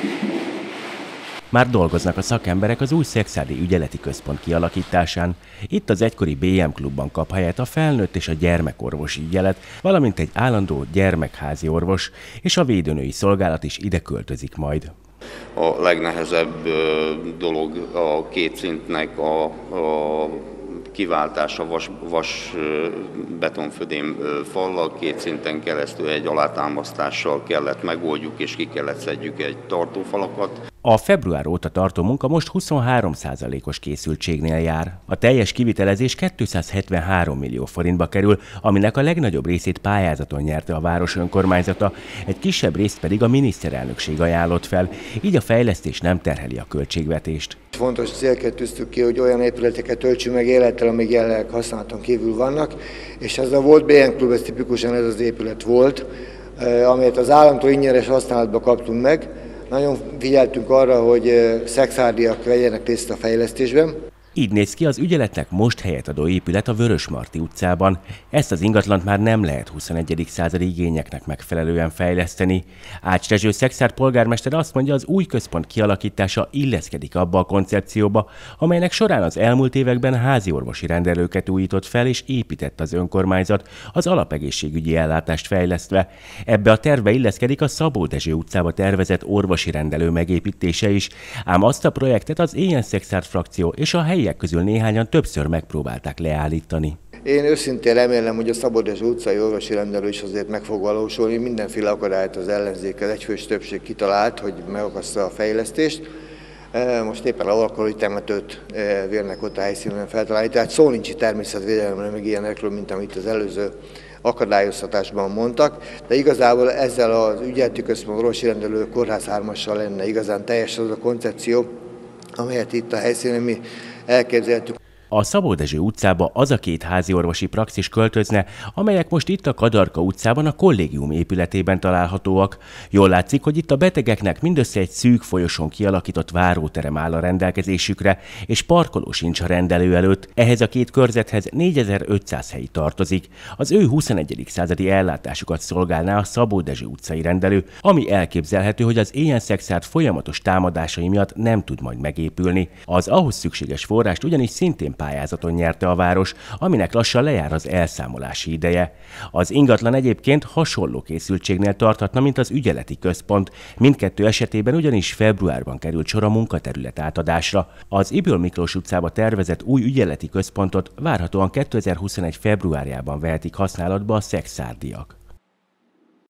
Már dolgoznak a szakemberek az új Szekszárdi ügyeleti központ kialakításán. Itt az egykori BM klubban kap helyet a felnőtt és a gyermekorvosi ügyelet, valamint egy állandó gyermekházi orvos, és a védőnői szolgálat is ide költözik majd. A legnehezebb dolog a két szintnek a kiváltása vas betonfödém fallal, két szinten keresztül egy alátámasztással kellett megoldjuk, és ki kellett szedjük egy tartófalakat. A február óta tartó munka most 23%-os készültségnél jár. A teljes kivitelezés 273 millió forintba kerül, aminek a legnagyobb részét pályázaton nyerte a város önkormányzata, egy kisebb részt pedig a miniszterelnökség ajánlott fel, így a fejlesztés nem terheli a költségvetést. Fontos célként tűztük ki, hogy olyan épületeket töltsünk meg élettel, amíg jelenleg használaton kívül vannak, és ez a volt BM Klub, ez tipikusan ez az épület volt, amelyet az államtól ingyenes használatba kaptunk meg. Nagyon figyeltünk arra, hogy szekszárdiak vegyenek részt a fejlesztésben. Így néz ki az ügyeletnek most helyet adó épület a Vörösmarty utcában. Ezt az ingatlant már nem lehet 21. századi igényeknek megfelelően fejleszteni. Ács Dezső Szekszárd polgármester azt mondja, az új központ kialakítása illeszkedik abba a koncepcióba, amelynek során az elmúlt években háziorvosi rendelőket újított fel és épített az önkormányzat, az alapegészségügyi ellátást fejlesztve. Ebbe a tervbe illeszkedik a Szabó Dezső utcába tervezett orvosi rendelő megépítése is, ám azt a projektet az Éljen Szekszárd frakció és a helyiek közül néhányan többször megpróbálták leállítani. Én őszintén remélem, hogy a Szabó Dezső utcai orvosi rendelő is azért meg fog valósulni. Mindenféle akadályt az ellenzék, az egyfős többség kitalált, hogy megakassza a fejlesztést. Most éppen a alkalmi temetőt vélnek ott a helyszínen feltalálni, tehát szó nincs itt természetvédelemről, meg ilyenekről, mint amit az előző akadályoztatásban mondtak, de igazából ezzel az ügyeleti központ orvosi rendelő kórház 3-assal lenne igazán teljes az a koncepció, amelyet itt a helyszínen mi elképzeltük. A Szabó Dezső utcába az a két háziorvosi praxis költözne, amelyek most itt a Kadarka utcában a kollégium épületében találhatóak. Jól látszik, hogy itt a betegeknek mindössze egy szűk folyosón kialakított váróterem áll a rendelkezésükre, és parkoló sincs a rendelő előtt. Ehhez a két körzethez 4500 hely tartozik. Az ő 21. századi ellátásukat szolgálná a Szabó Dezső utcai rendelő, ami elképzelhető, hogy az Éljen Szekszárd folyamatos támadásai miatt nem tud majd megépülni. Az ahhoz szükséges forrást ugyanis szintén pályázaton nyerte a város, aminek lassan lejár az elszámolási ideje. Az ingatlan egyébként hasonló készültségnél tarthatna, mint az ügyeleti központ. Mindkettő esetében ugyanis februárban került sor a munkaterület átadásra. Az Ybl Miklós utcába tervezett új ügyeleti központot várhatóan 2021. februárjában vehetik használatba a szekszárdiak.